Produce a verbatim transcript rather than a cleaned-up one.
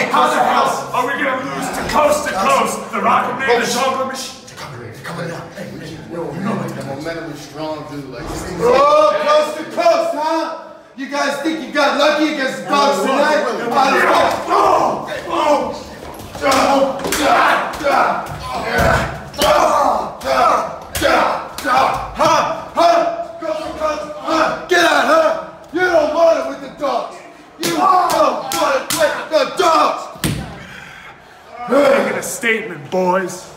Hey, how the hell are we gonna lose to coast to coast? The Rocket Man, the Jungle Machine. Coming out. Hey, yo, you know like the momentum is strong, dude. Like this thing's oh, coast to coast, huh? You guys think you got lucky against the Dawgs tonight? Oh! Oh! Get out, huh? You don't want it with the Dawgs. You don't want it with the Dawgs. Making a statement, boys.